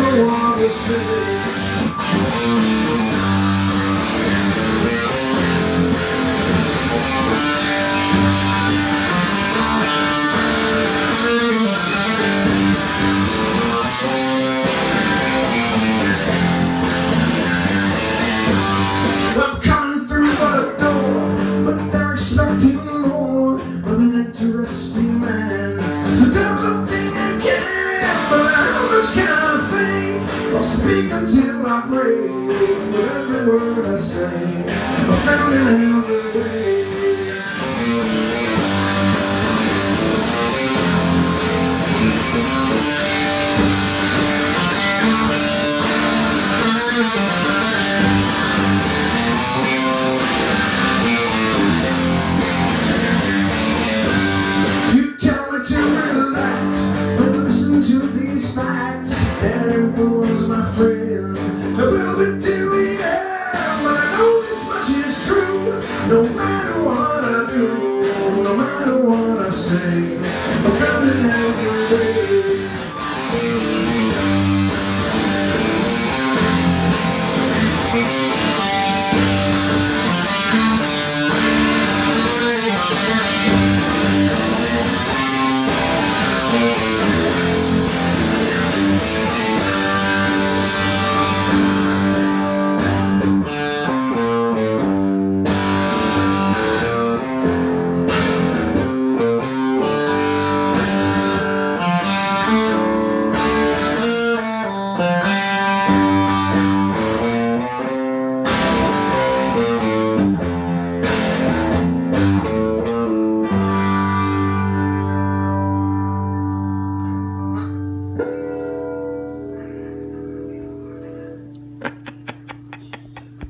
I want to say. I'm coming through the door, but they're expecting more of an interesting man. So do the thing I can, but how much can I think? I'll speak until I break with every word I say. A friend in every way. To these facts, that everyone's my friend. I will be till the end, but I know this much is true. No matter what I do, no matter what I say.